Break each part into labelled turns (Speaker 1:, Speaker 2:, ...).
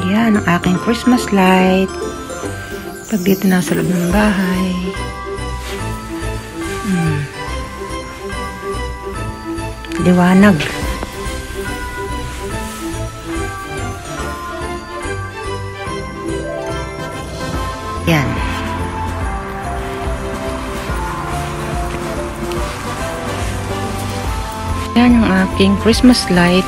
Speaker 1: Yan ang aking Christmas light. Pag dito na sa loob ng bahay. Liwanag. Yan. Yan ang aking Christmas light.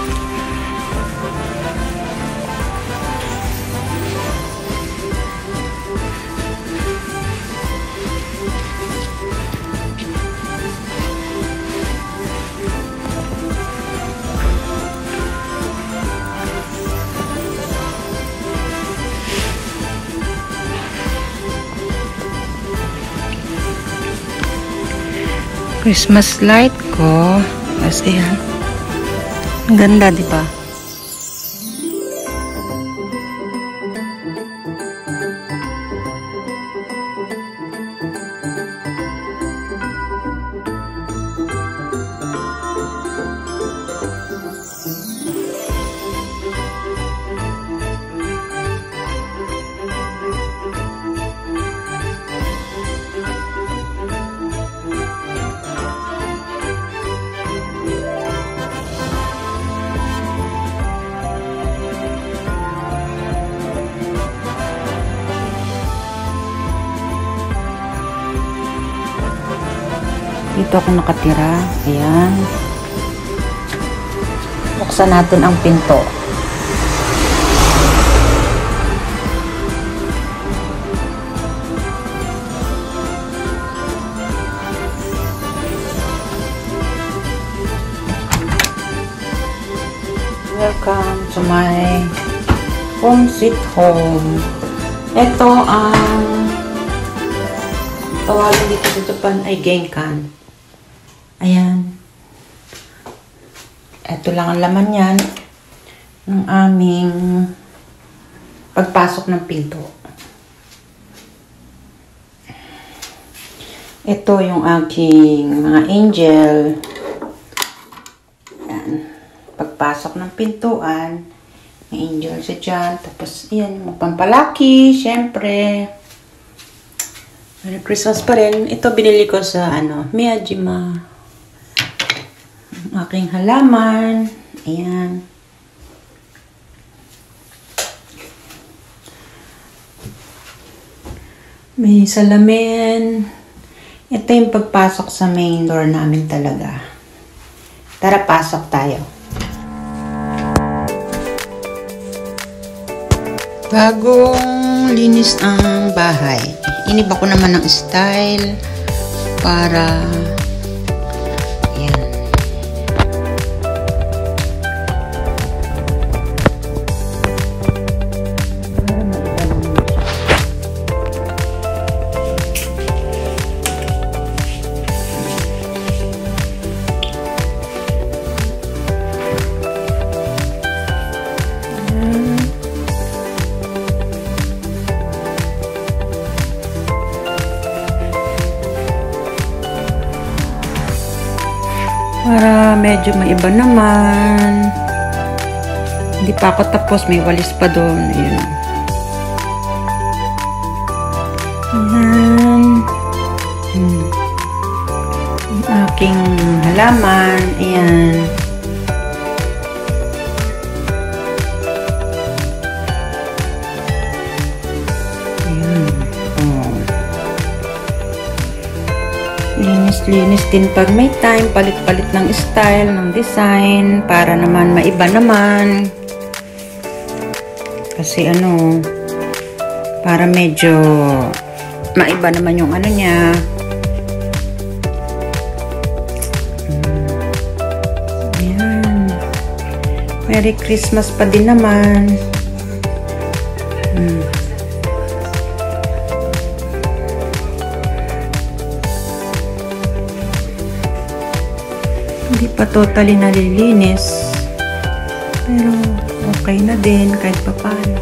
Speaker 1: Christmas light ko. Kasi yan. Ang ganda, di ba? Dito ako nakatira. Ayan. Buksan natin ang pinto. Welcome to my home sweet home. Ito ang tawagin dito sa Japan ay genkan. Ayan. Ito lang ang laman yan ng aming pagpasok ng pinto. Ito yung aking mga angel. Ayan. Pagpasok ng pintuan, may angel siya dyan. Tapos, ayan, yung pampalaki, syempre. Merry Christmas pa rin. Ito binili ko sa, Miyajima. Aking halaman. Ayan. May salamin. Ito yung pagpasok sa main door namin talaga. Tara, pasok tayo. Bagong linis ang bahay. Iniba ko naman ng style para medyo maiba naman. Hindi pa ako tapos. May walis pa doon. Ayan. Ayan. Ang aking halaman. Ayan. Ayan. Oh. Linis din pag may time, palit-palit ng style, ng design, para naman maiba naman. Kasi para medyo maiba naman yung niya. Ayan. Merry Christmas pa din naman. Hindi pa totally nalilinis. Pero okay na din kahit pa paano.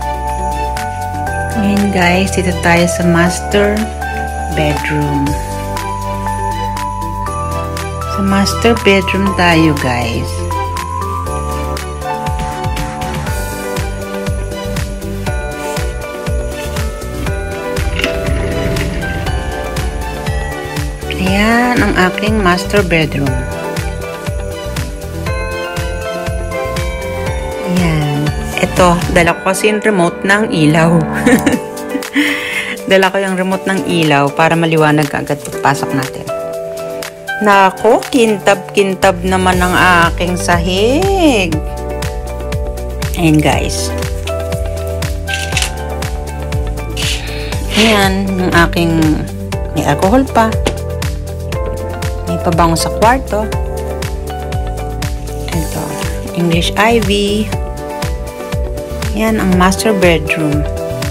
Speaker 1: Ngayon guys, dito tayo sa master bedroom. Sa master bedroom tayo, guys. Ayan ang aking master bedroom. Ayan. Ito, dala ko kasi yung remote ng ilaw. Dala ko yung remote ng ilaw para maliwanag agad pagpasok natin. Nako, kintab-kintab naman ang aking sahig. Ayan, guys. Ayan, yung aking may alcohol pa. May pabango sa kwarto. Ito, English ivy. Yan ang master bedroom.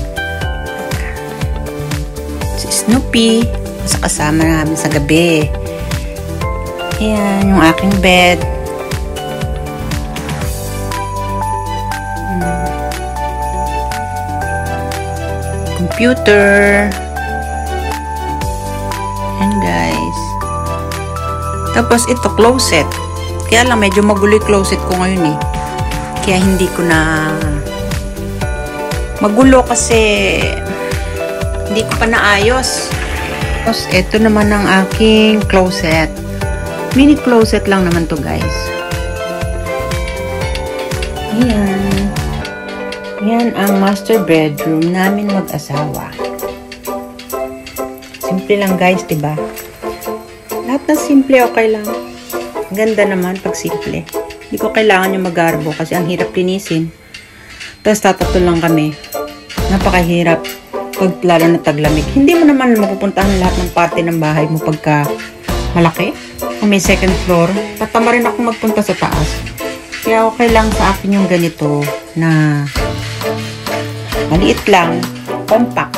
Speaker 1: Si Snoopy, sa kasama namin sa gabi. Yan yung aking bed. Computer. Yan, guys. Tapos ito, closet. Kaya lang medyo magulo yung closet ko ngayon eh. Kaya hindi ko na magulo kasi hindi ko pa naayos. Tapos ito naman ang aking closet. Mini closet lang naman to, guys. Ayan. Yan ang master bedroom namin mag-asawa. Simple lang, guys, diba? Lahat na simple, okay lang. Ganda naman pag simple. Hindi ko kailangan yung magarbo kasi ang hirap linisin. Tapos tatatol lang kami. Napakahirap pag lalo na taglamig. Hindi mo naman mapupuntahan lahat ng parte ng bahay mo pagka malaki. Kung may second floor, tatama rin ako magpunta sa taas. Kaya okay lang sa akin yung ganito na maliit lang, compact.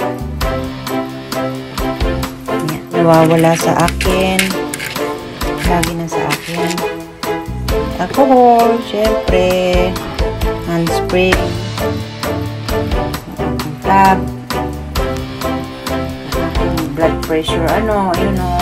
Speaker 1: Yan, nawawala sa akin. Lagi na sa akin. Alcohol, syempre. Handspray. Tab. Blood pressure, ayun o.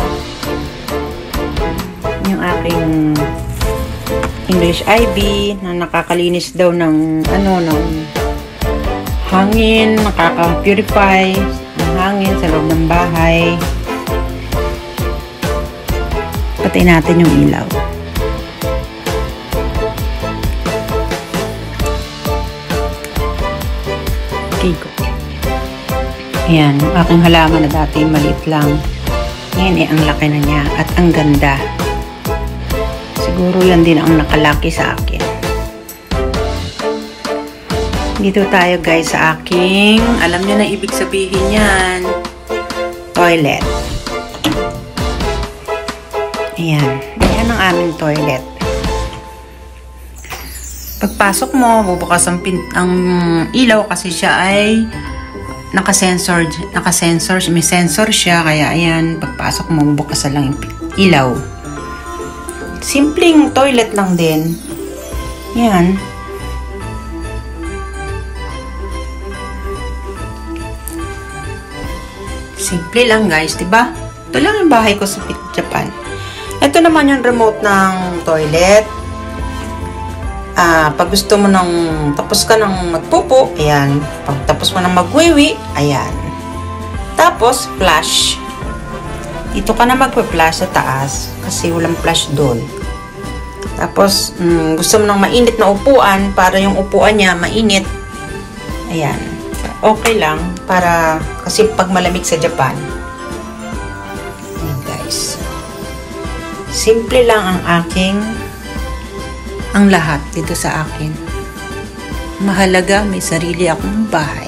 Speaker 1: Yung aking English ivy na nakakalinis daw ng ng hangin, nakaka-purify ng hangin sa loob ng bahay. Patayin natin yung ilaw. Okay ko. Ayan, yung aking halaman na dati maliit lang. Ngayon ang laki na niya at ang ganda. Siguro yan din ang nakalaki sa akin. Dito tayo, guys, sa aking, alam niyo na ibig sabihin yan, toilet. Ayan. Ayan ang aming toilet. Pagpasok mo, bubukas ang ilaw kasi siya ay nakasensor, may sensor siya, kaya ayan, pagpasok mo, bubukas na lang yung ilaw. Simpleng toilet lang din. Yan. Simple lang, guys, diba? Ito lang yung bahay ko sa Japan. Ito naman yung remote ng toilet. Pag gusto mo tapos ka nang magpupo, ayan. Pag tapos mo nang magwiwi, ayan. Tapos, flush. Dito ka na magpa-flush sa taas kasi walang flush doon. Tapos, gusto mo nang mainit na upuan para yung upuan niya mainit. Ayan. Okay lang para kasi pag malamig sa Japan. Ayan, guys. Simple lang ang lahat dito sa akin. Mahalaga may sarili akong bahay.